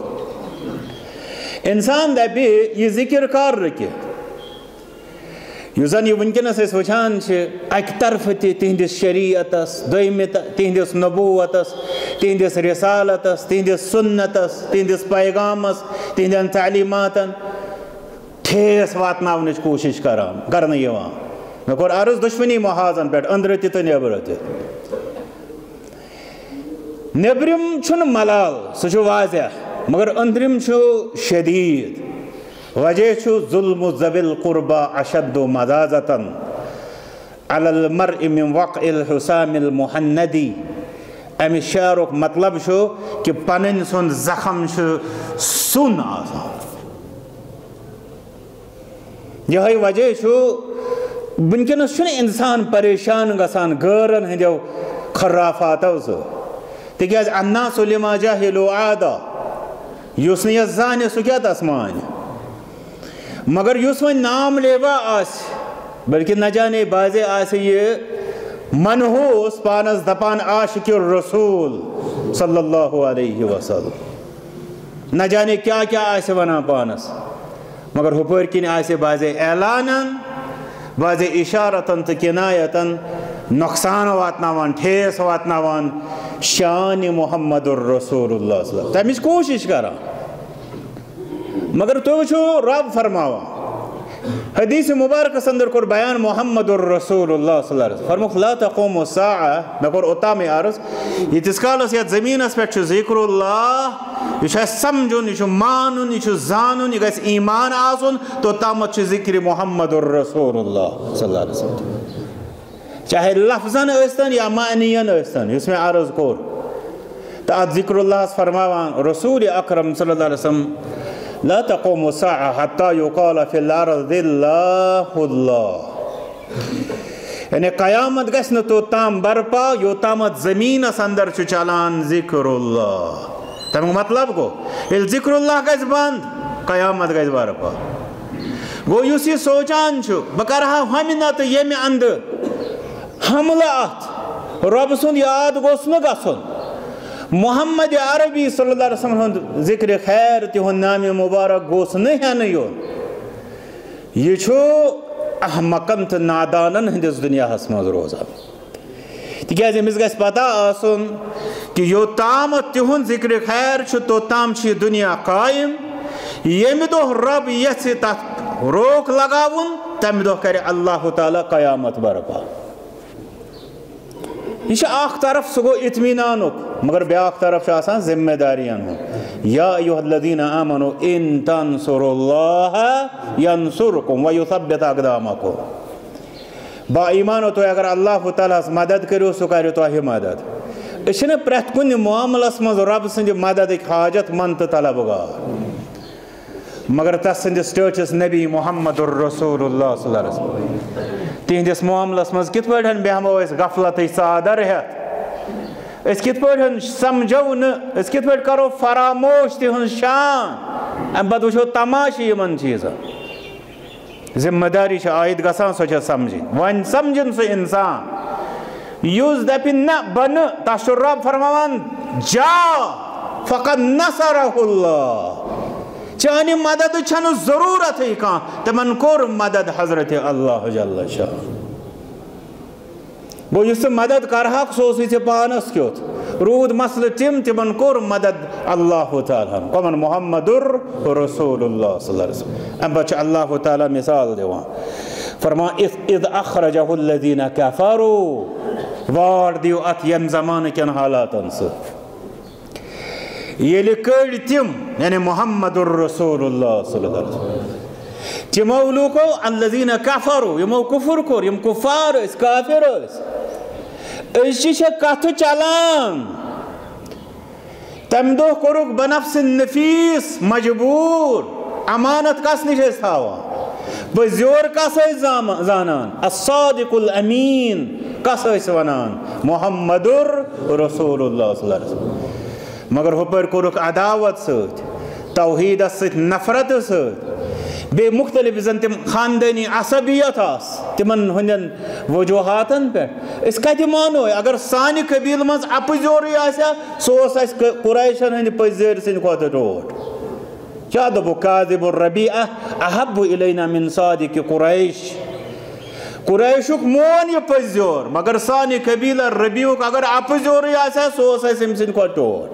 کورمت انسان دپ یہ ذکر کر رکہ یس زن یہ ونکس اس وچھان اکہ طرف تہ تہندس شریعتس دویمہ تہندس نبوتس تہندس رسالتس تہندس سنتس تہندس پیغامس تہندین تعلیماتن ٹھیس واتناونچ کوشش کران کرنے یوان مے کور عرض دشمنی محاذن پہ اندر تہ تو نیبر تہ نیبرم چھن ملال سہ واضح مگر اندرم شدید وجہ ظلم ذوی القربى اشد مضاضة على المرء من وقع الحسام المحندی امہ شعرک مطلب کہ پنن سن زخم سن آسان یہ وجہ ونکس انسان پریشان گژھان غیرن ہندو خرافاتو سو تکیاز الناس لما جاہلوا عادا یس نہ زانہ سہ کیا تس مان مگر یس ون نام لیوا آس بلکہ نہ جانے بازے آس یہ منحوس پانس دپان عاشق الرسول صلی اللہ علیہ وسلم نہ جانے کیا کیا آس ونان پانس مگر ہپر کن آسے بازے اعلانن بازے اشارتن تو کنایتن نقصان واتناوان ٹھیس واتناوان شان محمد الرسول اللہ صلی اللہ علیہ وسلم تمچ کوشش کران مگر تو وچھو رب فرماوان حدیث مبارک اندر کور بیان محمد الرسول اللہ صلی اللہ علیہ وسلم فرموک لا تقوم الساعہ میں کور اتام عرض یہ تس کالس یت زمین اس پہ ذکر اللہ یہ سمجھن یہ مانن یہ زانن یہ گژھِ ایمان آسن تو تامت ذکر محمد الرسول اللہ صلی اللہ علیہ وسلم چاہے لفظن ٲسۍتن یا معنین ٲسۍتن یس میں عرض کور تو ات ذکر اللہ فرماوان رسول اکرم صلی اللہ علیہ وسلم لا تقوم الساعة حتى يقال في الارض اللہ اللہ، یعنی قیامت گژھِ نہٕ توٚتام برپا یوٚتامَتھ زٔمیٖنَس اندر چھُ چلان ذکر اللہ. تمیُک مطلب گوٚو ییٚلہِ ذکر اللہ گژھِ بنٛد قیامت گژھِ برپا. گوٚو یُس یہِ سونٛچان چھُ بہٕ کرٕ ہا ہۄمہِ نتہٕ ییٚمہِ اندٕ حملہٕ اتھ رۄبہٕ سُنٛد یاد گوٚژھ نہٕ گژھُن، محمد عربی صلی اللہ علیہ وسلم ہُنٛد ذکر خیر تِہُنٛد نامہِ مُبارک گوٚژھ نہٕ ہٮ۪نہٕ یُن، یہِ چھُ احمقن تہٕ نادانن ہٕنٛدِس دُنیاہس منٛز روزان. تِکیٛازِ أمِس گژھِ پتہ آسُن کہِ یوٚتامَتھ تِہُنٛد ذکر خیر چھُ توٚتام چھُ یہِ دُنیا قٲیِم. ییٚمہِ دۄہ رۄب یژھِ تتھ روک لگاوُن تمہِ دۄہ کرِ اللہ تعالیٰ قیامت برپا. یہ چھُ اکھ طرف سُہ گوٚو اطمینانُک، مگر بیٛاکھ طرف چھُ آسان ذمہ دارین ہُنٛد. یا ایُہا الذین آمنوا ان تنصروا اللہ ینصرکم ویثبت اقدامکم. با ایمانو تُہۍ اگر اللہ تعالیٰ ہس مدد کٔرِو سُہ کرِ تۄہہِ مدد. أسۍ چھِنہٕ پرٛٮ۪تھ کُنہِ معاملس منٛز رۄبہٕ سٕنٛدِ مددٕکۍ حاجت منٛد تہٕ طلبگار، مگر تس سٕنٛدِس ٹٲٹھِس نبی محمد الرسول اللہ صلی اللہ علیہ وسلم تہنٛدِس معاملس منٛز کِتھ پٲٹھۍ بیہمو أسۍ غفلتٕچ ژادر ہٮ۪تھ، أسۍ کِتھ پٲٹھۍ سمجھو نہٕ، أسۍ کِتھ پٲٹھۍ کرو فراموش تِہُنٛد شان، اَمہِ پتہٕ وٕچھو تماشہٕ یِمن چیٖزن. ذمہ داری چھِ عٲید گژھان سۄ چھےٚ سمجھٕنۍ. وۄنۍ سمجھِن سُہ انسان یُس دپہِ نہ بہٕ نہٕ، تس چھُ رۄب فرماوان جا فقط نصرہ اللہ، چانہِ مدد چھنہٕ ضروٗرتھٕے کانٛہہ، تِمن کوٚر مدد حضرت اللہ جل شاہ. گوٚو یُس ژٕ مدد کرہاکھ سُہ اوسُے ژےٚ پانس کیُتھ. روٗد مسلہٕ تِم تِمن کوٚر مدد اللہ تعالیٰ ہن، کۄمن محمدُر رسول اللہ صلی اللہ علیہ وسلم. اَمہِ پتہٕ چھُ اللہ تعالیٰ مثال دِوان فرمان اذ اخرجہ الذین کفروا، وار دِیِو اتھ ییٚمہِ زمانہٕ کٮ۪ن حالاتن سۭتۍ. ییٚلہِ کٔڑۍ تِم یعنی محمد الرسول اللہ صلی اللہ علیہ وسلم تِمو لوٗکو الذین کفروا یِمو کُفُر کوٚر، یِم کُفار ٲسۍ کافر ٲسۍ. أزچہِ چھےٚ کتھٕ چلان تمہِ دۄہ کوٚرُکھ بنفسِ نفیٖس مجبوٗر، امانت کس نِش ٲسۍ تھاوان، پٔزیور کس ٲسۍ زانان، الصادق الامین کس ٲسۍ ونان، محمدُر رسول اللہ صلی اللہ علیہ وسلم. مگر ہُپٲرۍ کوٚرُکھ عداوت سۭتۍ، توحیٖدس سۭتۍ نفرتہٕ سۭتۍ، بیٚیہِ مختلف یُس زن تِم خاندٲنی عصبیت آسہٕ تِمن ہٕنٛدٮ۪ن وجوٗہاتن پٮ۪ٹھ. أسۍ کتہِ مانو اگر سانہِ قبیٖلہٕ منٛز اپٕزیورٕے آسہِ ہا سُہ اوس اَسہِ قُریشن ہٕنٛدِ پٔزۍ سٕنٛدِ کھۄتہٕ ٹوٹھ. کیٛاہ دوٚپُکھ کاذِب الربیعہ احب الینا من صادق قریش. قریشُک مون یہِ پٔزیور مگر سانہِ قبیٖلہٕ ربیعُک اگر اپٕزیورٕے آسہِ ہا سُہ اوس اَسہِ أمۍ سٕنٛدِ کھۄتہٕ ٹوٹھ.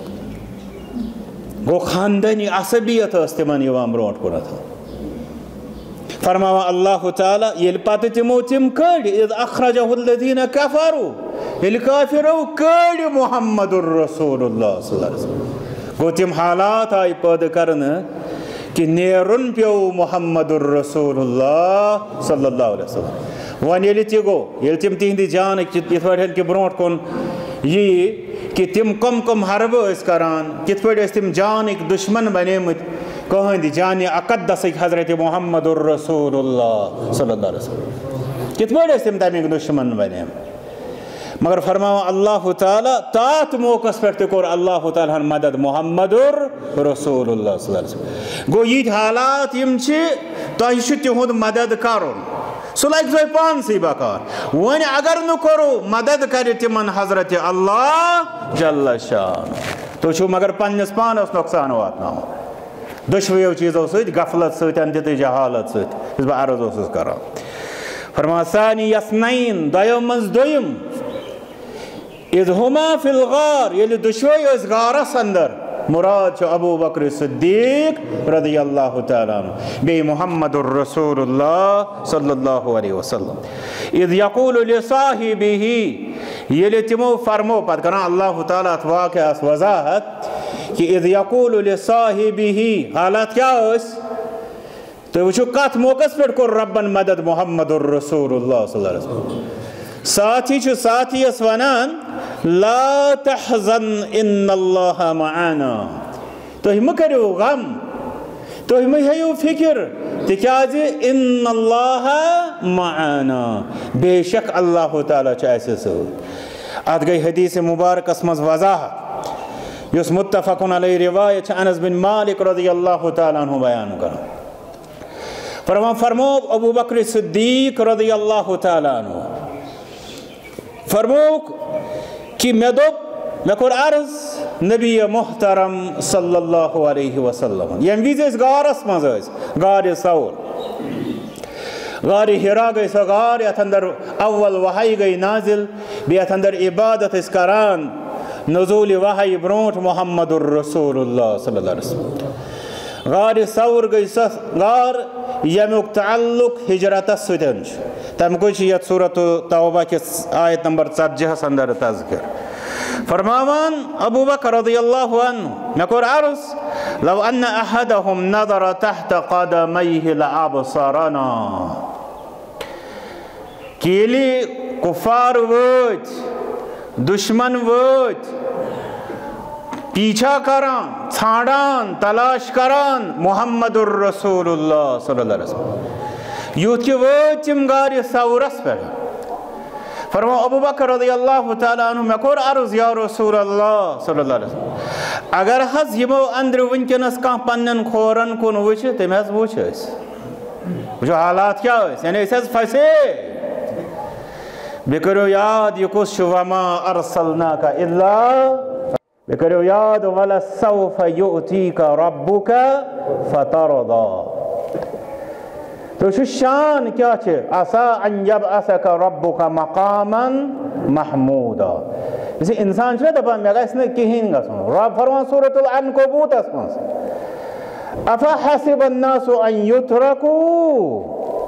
گوٚو خاندٲنی عصبیت ٲس تِمن یِوان برونٛٹھ کُنتھ. فرماوان اللہ تعالیٰ ییٚلہِ پتہٕ تِمو تِم کٔڑۍ اذ اخرجہ الذین کفروا، ییٚلہِ کافرو کٔڑۍ محمد الرسول اللہ صلی اللہ علیہ وسلم، گوٚو تِم حالات آیہِ پٲدٕ کرنہٕ کہ نیرُن پیوٚو محمد الرسول اللہ صلی اللہ علیہ وسلم. وۄنۍ ییٚلہِ تہِ گوٚو، ییٚلہِ تِم تِہنٛدِ جانٕکۍ یِتھ پٲٹھۍ کہِ برونٛٹھ کُن یی کہ تِم کم کم حربہٕ ٲسۍ کران، کِتھ پٲٹھۍ ٲسۍ تِم جانٕکۍ دُشمن بنیمٕتۍ کٕہٕنٛدِ جانہِ اقدسٕکۍ حضرت محمد الرسول اللہ صلی اللہ علیہ وسلم، کِتھ پٲٹھۍ ٲسۍ تِم تَمِکۍ دُشمن بنیمٕتۍ. مگر فرماوان اللہ تعالیٰ تاتھ موقعس پٮ۪ٹھ تہِ کوٚر اللہ تعالیٰ ہن مدد محمدُر رسول اللہ صلی اللہ علیہ وسلم. گوٚو یِتھۍ حالات یِم چھِ تۄہہِ چھُ تِہُنٛد مدد کرُن، سُہ لگہِ تۄہہِ پانسٕے بکار. وۄنۍ اگر نہٕ کوٚرو مدد کرِ تِمن حضرت اللہ جل شان. تُہۍ چھُو مگر پننِس پانس نۄقصان واتناوان دۄشوٕیو چیٖزو سۭتۍ، غفلت سۭتۍ تہِ تہٕ جہالت سۭتۍ، یُس بہٕ عرض اوسُس کران. فرمان ثانی یثنین دۄیو منٛز دوٚیِم اذ ہما فی الغار ییٚلہِ دۄشوے ٲسۍ غارس اندر، مراد چھُ ابوٗ بکر صدیق رضی اللہ تعالیٰ عنہ بیٚیہِ محمد الرسول اللہ صلی اللہ علیہ وسلم. اذ یقول لصاحبہ ییٚلہِ تِمو فرمو، پتہٕ کران اللہ تعالیٰ اتھ واقعس وضاحت کہ اذ یقول لصاحبہ حالات کیٛاہ ٲسۍ. تُہۍ وٕچھِو کتھ موقعس پٮ۪ٹھ کوٚر رۄبن مدد محمد الرسول اللہ صلی اللہ علیہ وسلم. ساتھی چھ ساتھی اس ونان لا تحزن ان اللہ معنا تُہۍ مہٕ کٔرِو غم تُہۍ مہٕ ہیٚیِو فکر تِکیٛازِ ان اللہ معنا بے شک اللہ تعالیٰ چھُ اَسہِ سۭتۍ اتھ گٔے حدیث مبارکس منٛز وضاحت یُس متفقن علیہ روایت چھِ انس بن مالک رضی اللہ تعالیٰ عنہ بیان کران فرمان فرمو ابو بکر صدیق رضی اللہ تعالیٰ عنہ فرموک کہ میں دوپ میں کور عرض نبی محترم صلی اللہ علیہ وسلم یم وز اس غارس مز غار ثور غار ہرا گئی سو غار یت اندر اول وحی گئی نازل بیت اندر عبادت اس کران نزول وحی برونٹ محمد الرسول اللہ صلی اللہ علیہ وسلم غار ثور گئی سو غار یمیک تعلق ہجرت سدن تم کو یت سورۃ توبہ کس آیت نمبر ژتجی اندر تذکر فرماوان ابو بکر رضی اللہ عنہ میں کور عرض لو ان احدهم نظر تحت قدمیہ لابصرنا کیلی کفار ووت دشمن ووت پیچھا کران ژھانڈان تلاش کران محمد الرسول اللہ صلی اللہ علیہ وسلم یوت کہ ووت تم غار ثورس پہ فرما ابو بکر رضی اللہ تعالیٰ عنہ میں کور عرض یا رسول اللہ صلی اللہ علیہ وسلم اگر حض یمو اندر ونکنس کان پنن کھورن کن وچ تم حض وچ اس جو حالات کیا اس یعنی اس حض پھسے بکرو یاد یہ کس وما ارسلناک الا بکرو یاد وَلَسَوْفَ يُؤْتِيكَ رَبُّكَ فَتَرْضَى تو شو شان کیا چھے عَسَىٰ أَن يَبْعَثَكَ رَبُّكَ مَقَامًا مَحْمُودًا اسی انسان چھے دبا میں اس نے کہیں گا سنو رب فرمان سورة العنکبوت اس میں اَفَحَسِبَ النَّاسُ أَن يُتْرَكُوا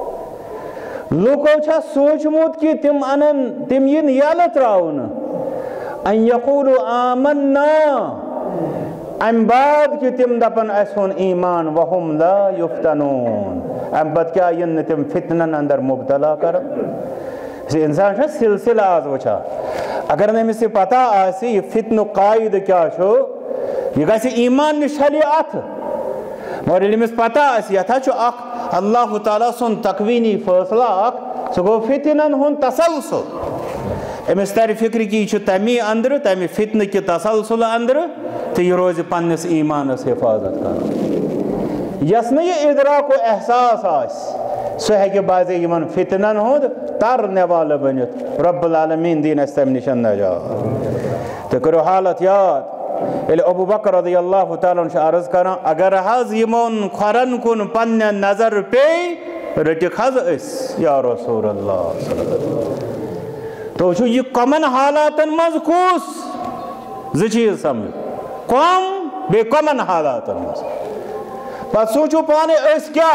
لوکو چھا سوچ موت کی تم انن تم ین یالت راؤن ان یقولوا آمنا ام بعد کی تم دپن اسون ایمان وهم لا یفتنون ام بعد کیا ین تم فتنن اندر مبتلا کر اسی انسان چھا سلسلہ آز وچھا اگر نمی سے پتا آسی یہ فتن قائد کیا چھو یہ کسی ایمان نشالی آت مگر علم اس پتا آسی یہ تھا چھو اک اللہ تعالیٰ سن تقوینی فیصلہ اک سگو فتنن ہون تسلسل امس تر فکر کی چھو تمی اندر تمی فتن کی تسلسل اندر تو یہ روز پنس ایمان اس حفاظت کر یس نے یہ ادراک و احساس آس سو ہے کہ بعض ایمان فتنن ہون تر نوال بنیت رب العالمین دین استم نشن نجا تو کرو حالت یاد الی ابو بکر رضی اللہ تعالیٰ عنہ عرض کرنا اگر حض یمون خورن کن پن نظر پی رٹک حض اس یا رسول اللہ صلی اللہ علیہ وسلم تو چھو یہ کمن حالاتن مذکوس زچیز سمجھ کم بے کمن حالاتن مذکوس پس سوچو پانے اس کیا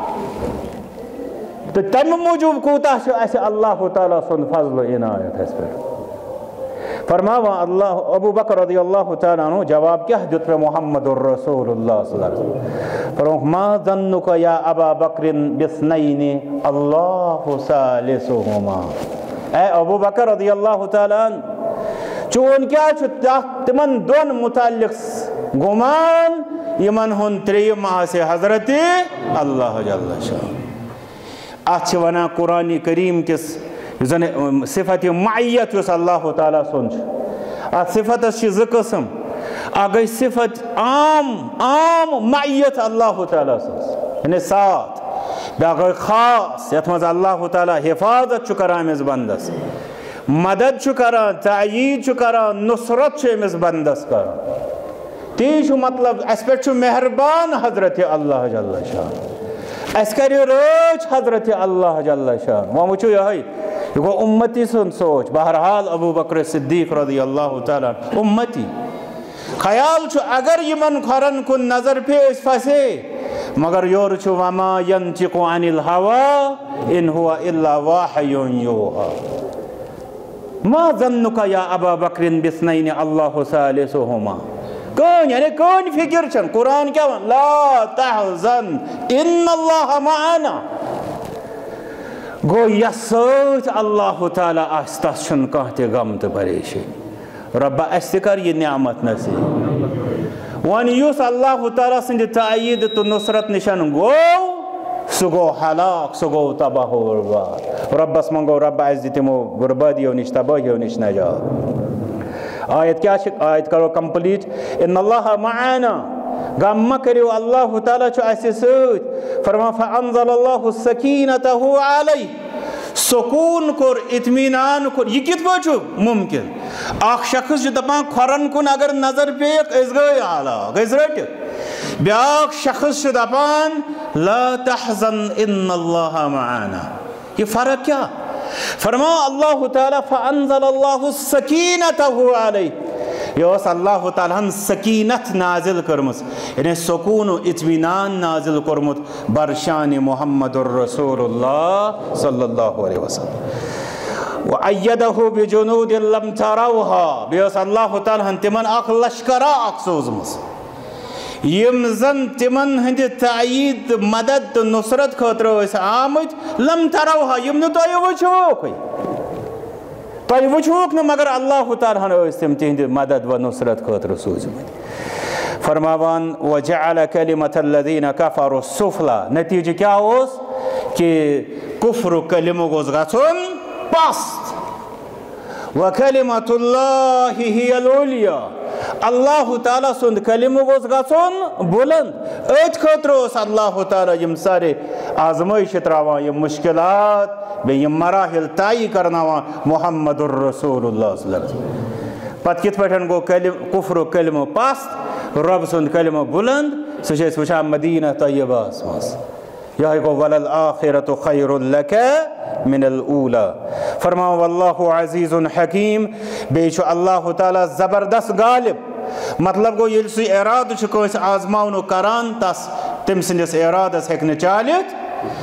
تو تم موجود کوتا چھو ایسے اللہ تعالیٰ سن فضل و عنایت ہے اس پر فرماوا اللہ ابو بکر رضی اللہ تعالیٰ عنہ جواب کیا دیت پہ محمد الرسول اللہ صلی اللہ علیہ وسلم فرماوا ما ظنک یا ابا بکر بسنین اللہ ثالثہما اے ابو بکر رضی اللہ تعالیٰ عنہ چون کیا چھتا تمن دون متعلق گمان یمن ہن تریم آسے حضرت اللہ جل شاہ اچھ ونا قرآن کریم کس صفت معیت یس اللہ تعالیٰ سنچ ات صفت اس چیز قسم آگئی صفت عام عام معیت اللہ تعالیٰ سنچ یعنی ساتھ باقی خاص یتمز اللہ تعالیٰ حفاظت چکران اس بندس مدد چکران تعیید چکران نصرت چکران بندس کران تیشو مطلب اس پر چو مہربان حضرت اللہ جل شاہ اس کری روچ حضرت اللہ جل شاہ وہ مجھو یہی یہ امتی سن سوچ بہرحال ابو بکر صدیق رضی اللہ تعالیٰ امتی خیال چھو اگر یہ من خورن کن نظر پہ اس فسے مگر یور چھو وما ینتق عن الہوا ان ہوا الا واحی یوحا ما ظنک یا ابا بکر بسنین اللہ ثالثہما کون یعنی کون فکر چھن قرآن کیا لا تحزن ان اللہ معنا گو یس سۭتۍ اللہ تعالیٰ آسہِ تس چھُنہٕ کانٛہہ تہِ غم تہٕ پریشٲنی رۄبا اَسہِ تہِ کر یہِ نعمت نصیٖب وۄنۍ یُس اللہ تعالیٰ سٕنٛدِ تاییٖد تہٕ نُصرت نِشن گوٚو سُہ گوٚو ہلاک سُہ گوٚو تباہ و برباد رۄبس منٛگو رۄبا اَسہِ دِ تِمو بربٲدیو نِش تبٲہیو نِش نجات آیت کیٛاہ چھِ آیت کرو کمپلیٖٹ اِن اللہ معانا غم مہ کٔرِو اللہ تعالیٰ چھُ اَسہِ سۭتۍ فرمان فانزل اللہ سکیٖنتہ علیہ سکوٗن کوٚر اطمینان کوٚر یہِ کِتھ پٲٹھۍ چھُ مُمکِن اکھ شخص چھُ دپان کھۄرن کُن اگر نظر پیٚیَکھ أسۍ گٔے ہلاک أسۍ رٔٹِکھ بیٛاکھ شخص چھُ دپان لا تحزن ان اللہ معانا یہ فرق کیٛاہ فرماو اللہ تعالیٰ فانزل اللہ سکیٖنتہ علیہ یہ اوس اللہ تعالیٰ ہن سکینت نازل کٔرمٕژ یعنی سکوٗن و اطمینان نازل کوٚرمُت برشانِ محمد الرسول اللہ صلی اللہ علیہ وسلم وَأَيَّدَهُ بِجُنُودٍ لَمْ تَرَوْهَا بیٚیہِ ٲس اللہ تعالیٰ ہن تِمن اکھ لشکرا اکھ سوٗزمٕژ یِم زن تِمن ہٕنٛدِ تاییٖد تہٕ مدد تہٕ نُصرت خٲطرٕ ٲسۍ آمٕتۍ لم تَرَوْہا یِم نہٕ تۄہہِ وٕچھوکھٕے تۄہہِ وٕچھوکھ نہٕ مگر اللہ تعالیٰ ہن ٲسۍ تِم تِہنٛدِ مدد و نُصرت خٲطرٕ سوٗزمٕتۍ فرماوان وَجَعَلَ كَلِمَةَ الَّذِينَ كَفَرُوا السُّفْلَى نتیٖجہٕ کیٛاہ اوس کہِ کُفرُک کلمہٕ گوٚژھ گژھُن پست وَكَلِمَةُ اللہِ هِيَ الْعُلْيَا اللہ تعالیٰ سُنٛد کلمہٕ گوٚژھ گژھُن بُلند أتھۍ خٲطرٕ اوس اللہ تعالیٰ یِم سارے آزمٲیشہِ ترٛاوان یِم مُشکِلات بیٚیہِ یِم مراحل طے کرناوان محمد الرسول اللہ صلی اللہ علیہ وسلم پتہٕ کِتھ پٲٹھۍ گوٚو کلم کُفرُک کلمہٕ پست رۄب سُنٛد کلمہٕ بُلند سُہ چھِ أسۍ وٕچھان مدیٖنہ طیبہس منٛز یِہوٚے گوٚو وَلَلْآخِرَةُ خَیْرٌ لَكَ مِنَ الْأُولَىٰ فرماو واللہ عزیٖزٌ حکیٖم بیٚیہِ چھُ اللہ تعالیٰ زبردست غالب مطلب گوٚو ییٚلہِ سُہ اِرادٕ چھُ کٲنٛسہِ آزماونُک کران تس تٔمۍ سٕنٛدِس اِرادس ہیٚکہِ نہٕ چٲلِتھ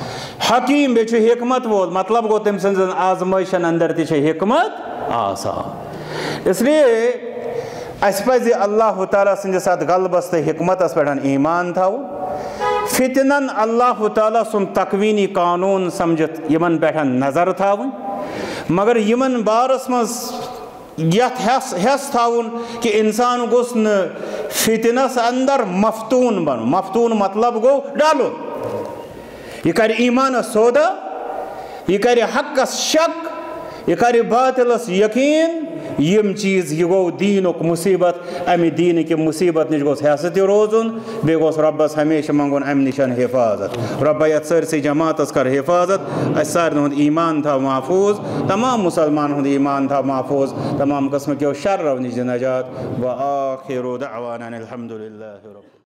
حکیٖم بیٚیہِ چھُ حکمت وول مطلب گوٚو تٔمۍ سٕنٛزن آزمٲیشن انٛدر تہِ چھِ حکمت آسان اس لیے اَسہِ پزِ اللہ تعالیٰ سٕنٛدِس اتھ غلبس تہٕ حکمتس پٮ۪ٹھ ایمان تھاوُن فتنن اللہ تعالیٰ سُنٛد تقویٖنی قانوٗن سمجھِتھ یِمن پٮ۪ٹھ نظر تھاوٕنۍ مگر یِمن بارس منٛز یتھ ہٮ۪س ہٮ۪س تھاوُن کہِ انسان گوٚژھ نہٕ فتنس انٛدر مفتوٗن بنُن مفتوٗن مطلب گوٚو ڈلُن یہِ کرِ ایٖمانس سودا یہِ کرِ حقس شک یہِ کرِ باطلس یقیٖن یِم چیٖز یہِ گوٚو دیٖنُک مُصیبت امہِ دیٖنہٕ کہِ مُصیبت نِش گوٚژھ ہٮ۪سہٕ تہِ روزُن بیٚیہِ گوٚژھ رۄبس ہمیشہٕ منٛگُن امہِ نِش حِفاظت رۄبا یتھ سٲرسٕے جماعتس کر حِفاظت اسہِ سارنٕے ہُنٛد ایٖمان تھاو محفوٗظ تمام مُسلمانن ہُنٛد ایٖمان تھاو محفوٗظ تمام قٕسمہٕ کیو شرو نِش دِ نجات وآخِرُ دعوانا الحمدُ للہ رب